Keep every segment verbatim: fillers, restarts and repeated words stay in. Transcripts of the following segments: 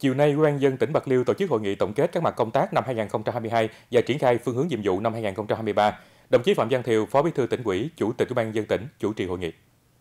Chiều nay, Ủy ban nhân dân tỉnh Bạc Liêu tổ chức hội nghị tổng kết các mặt công tác năm hai nghìn không trăm hai mươi hai và triển khai phương hướng nhiệm vụ năm hai nghìn không trăm hai mươi ba. Đồng chí Phạm Văn Thiều, Phó Bí thư Tỉnh ủy, Chủ tịch Ủy ban nhân dân tỉnh chủ trì hội nghị.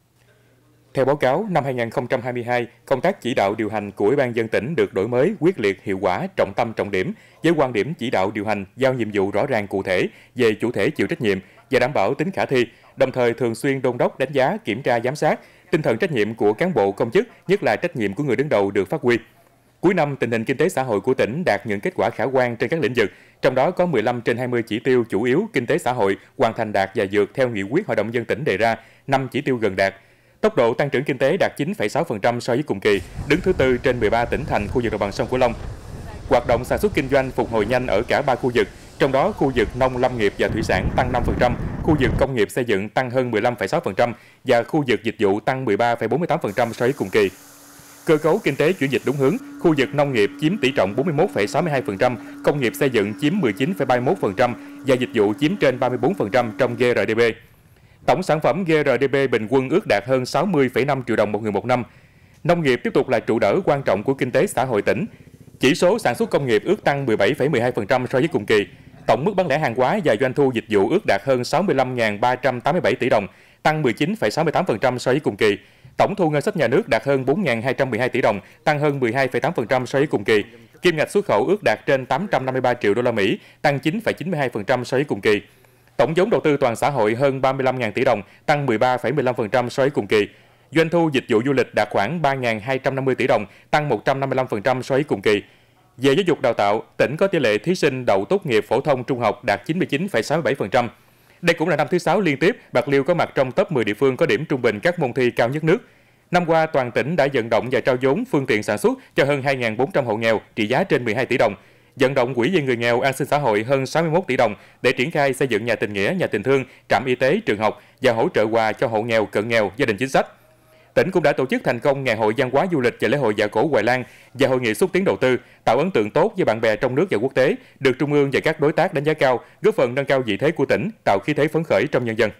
Theo báo cáo, năm hai nghìn không trăm hai mươi hai, công tác chỉ đạo điều hành của Ủy ban nhân dân tỉnh được đổi mới, quyết liệt, hiệu quả, trọng tâm trọng điểm, với quan điểm chỉ đạo điều hành, giao nhiệm vụ rõ ràng cụ thể về chủ thể chịu trách nhiệm và đảm bảo tính khả thi, đồng thời thường xuyên đôn đốc, đánh giá, kiểm tra, giám sát, tinh thần trách nhiệm của cán bộ công chức, nhất là trách nhiệm của người đứng đầu được phát huy. Cuối năm, tình hình kinh tế xã hội của tỉnh đạt những kết quả khả quan trên các lĩnh vực, trong đó có mười lăm trên hai mươi chỉ tiêu chủ yếu kinh tế xã hội hoàn thành đạt và vượt theo nghị quyết Hội đồng nhân dân tỉnh đề ra, năm chỉ tiêu gần đạt. Tốc độ tăng trưởng kinh tế đạt chín phẩy sáu phần trăm so với cùng kỳ, đứng thứ tư trên mười ba tỉnh thành khu vực đồng bằng sông Cửu Long. Hoạt động sản xuất kinh doanh phục hồi nhanh ở cả ba khu vực, trong đó khu vực nông lâm nghiệp và thủy sản tăng năm phần trăm, khu vực công nghiệp xây dựng tăng hơn mười lăm phẩy sáu phần trăm và khu vực dịch vụ tăng mười ba phẩy bốn mươi tám phần trăm so với cùng kỳ. Cơ cấu kinh tế chuyển dịch đúng hướng, khu vực nông nghiệp chiếm tỷ trọng bốn mươi mốt phẩy sáu mươi hai phần trăm, công nghiệp xây dựng chiếm mười chín phẩy ba mươi mốt phần trăm và dịch vụ chiếm trên ba mươi tư phần trăm trong giê rờ đê pê. Tổng sản phẩm giê rờ đê pê bình quân ước đạt hơn sáu mươi phẩy năm triệu đồng một người một năm. Nông nghiệp tiếp tục là trụ đỡ quan trọng của kinh tế xã hội tỉnh. Chỉ số sản xuất công nghiệp ước tăng mười bảy phẩy mười hai phần trăm so với cùng kỳ. Tổng mức bán lẻ hàng hóa và doanh thu dịch vụ ước đạt hơn sáu mươi lăm nghìn ba trăm tám mươi bảy tỷ đồng, tăng mười chín phẩy sáu mươi tám phần trăm so với cùng kỳ. Tổng thu ngân sách nhà nước đạt hơn bốn nghìn hai trăm mười hai tỷ đồng, tăng hơn mười hai phẩy tám phần trăm so với cùng kỳ. Kim ngạch xuất khẩu ước đạt trên tám trăm năm mươi ba triệu đô la Mỹ, tăng chín phẩy chín mươi hai phần trăm so với cùng kỳ. Tổng vốn đầu tư toàn xã hội hơn ba mươi lăm nghìn tỷ đồng, tăng mười ba phẩy mười lăm phần trăm so với cùng kỳ. Doanh thu dịch vụ du lịch đạt khoảng ba nghìn hai trăm năm mươi tỷ đồng, tăng một trăm năm mươi lăm phần trăm so với cùng kỳ. Về giáo dục đào tạo, tỉnh có tỷ lệ thí sinh đậu tốt nghiệp phổ thông trung học đạt chín mươi chín phẩy sáu mươi bảy phần trăm. Đây cũng là năm thứ sáu liên tiếp Bạc Liêu có mặt trong top mười địa phương có điểm trung bình các môn thi cao nhất nước. Năm qua, toàn tỉnh đã vận động và trao vốn phương tiện sản xuất cho hơn hai nghìn bốn trăm hộ nghèo trị giá trên mười hai tỷ đồng. Vận động quỹ vì người nghèo an sinh xã hội hơn sáu mươi mốt tỷ đồng để triển khai xây dựng nhà tình nghĩa, nhà tình thương, trạm y tế, trường học và hỗ trợ quà cho hộ nghèo, cận nghèo, gia đình chính sách. Tỉnh cũng đã tổ chức thành công Ngày hội văn hóa du lịch và lễ hội dạ cổ Hoài Lan và hội nghị xúc tiến đầu tư, tạo ấn tượng tốt với bạn bè trong nước và quốc tế, được Trung ương và các đối tác đánh giá cao, góp phần nâng cao vị thế của tỉnh, tạo khí thế phấn khởi trong nhân dân.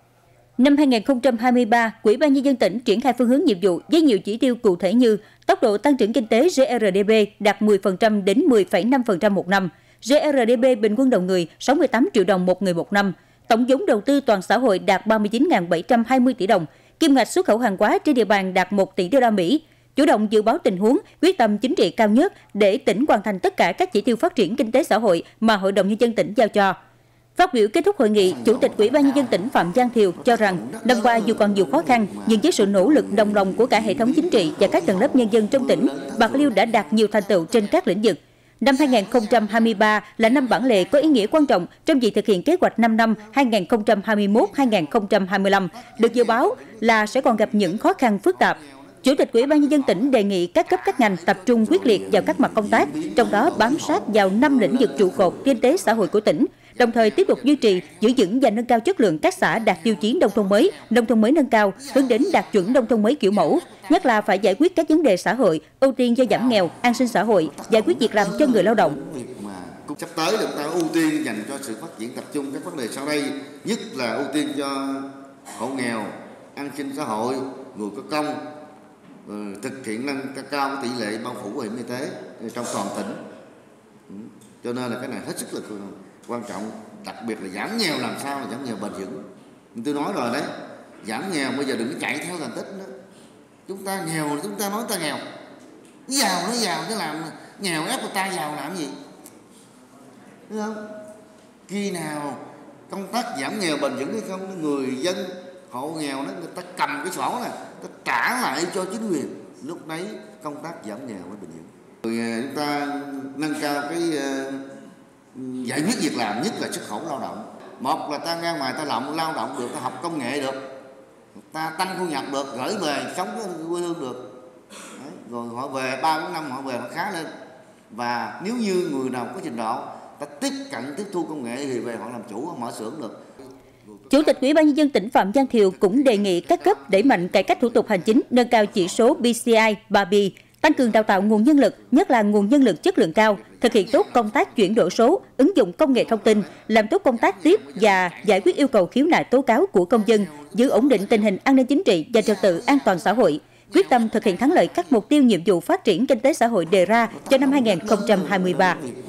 Năm hai nghìn không trăm hai mươi ba, Ủy ban nhân dân tỉnh triển khai phương hướng nhiệm vụ với nhiều chỉ tiêu cụ thể như tốc độ tăng trưởng kinh tế giê rờ đê pê đạt mười phần trăm đến mười phẩy năm phần trăm một năm, giê rờ đê pê bình quân đầu người sáu mươi tám triệu đồng một người một năm, tổng vốn đầu tư toàn xã hội đạt ba mươi chín nghìn bảy trăm hai mươi tỷ đồng, kim ngạch xuất khẩu hàng hóa trên địa bàn đạt một tỷ đô la Mỹ. Chủ động dự báo tình huống, quyết tâm chính trị cao nhất để tỉnh hoàn thành tất cả các chỉ tiêu phát triển kinh tế xã hội mà Hội đồng nhân dân tỉnh giao cho. Phát biểu kết thúc hội nghị, Chủ tịch Ủy ban nhân dân tỉnh Phạm Văn Thiều cho rằng năm qua dù còn nhiều khó khăn, nhưng với sự nỗ lực đồng lòng của cả hệ thống chính trị và các tầng lớp nhân dân trong tỉnh, Bạc Liêu đã đạt nhiều thành tựu trên các lĩnh vực. Năm hai nghìn không trăm hai mươi ba là năm bản lề có ý nghĩa quan trọng trong việc thực hiện kế hoạch năm năm hai nghìn không trăm hai mươi mốt đến hai nghìn không trăm hai mươi lăm, được dự báo là sẽ còn gặp những khó khăn phức tạp. Chủ tịch Ủy ban nhân dân tỉnh đề nghị các cấp các ngành tập trung quyết liệt vào các mặt công tác, trong đó bám sát vào năm lĩnh vực trụ cột kinh tế xã hội của tỉnh, đồng thời tiếp tục duy trì, giữ vững và nâng cao chất lượng các xã đạt tiêu chí nông thôn mới, nông thôn mới nâng cao, hướng đến đạt chuẩn nông thôn mới kiểu mẫu, nhất là phải giải quyết các vấn đề xã hội, ưu tiên cho giảm nghèo, an sinh xã hội, giải quyết việc làm cho người lao động. Sắp tới chúng ta ưu tiên dành cho sự phát triển tập trung các vấn đề sau đây, nhất là ưu tiên cho hộ nghèo, an sinh xã hội, người có công, thực hiện nâng cao tỷ lệ bao phủ bảo hiểm y tế trong toàn tỉnh. Cho nên là cái này hết sức là quan trọng, đặc biệt là giảm nghèo làm sao là giảm nghèo bền vững. Tôi nói rồi đấy, giảm nghèo bây giờ đừng có chạy theo thành tích nữa. Chúng ta nghèo chúng ta nói ta nghèo, giàu nó giàu chứ làm nghèo ép người ta giàu làm gì, đúng không? Khi nào công tác giảm nghèo bền vững hay không, người dân hộ nghèo đó người ta cầm cái sổ này, ta trả lại cho chính quyền, lúc đấy công tác giảm nghèo mới bền vững. Rồi chúng ta nâng cao cái giải quyết việc làm, nhất là xuất khẩu lao động. Một là ta ra ngoài ta lộng lao động được, ta học công nghệ được, ta tăng thu nhập được, gửi về sống với quê hương được. Đấy, rồi họ về ba bốn năm họ về họ khá lên. Và nếu như người nào có trình độ, ta tiếp cận tiếp thu công nghệ thì về họ làm chủ, họ mở xưởng được. Chủ tịch Ủy ban nhân dân tỉnh Phạm Văn Thiều cũng đề nghị các cấp đẩy mạnh cải cách thủ tục hành chính, nâng cao chỉ số pê xê i ba B, tăng cường đào tạo nguồn nhân lực, nhất là nguồn nhân lực chất lượng cao, thực hiện tốt công tác chuyển đổi số, ứng dụng công nghệ thông tin, làm tốt công tác tiếp và giải quyết yêu cầu khiếu nại tố cáo của công dân, giữ ổn định tình hình an ninh chính trị và trật tự an toàn xã hội, quyết tâm thực hiện thắng lợi các mục tiêu nhiệm vụ phát triển kinh tế xã hội đề ra cho năm hai nghìn không trăm hai mươi ba.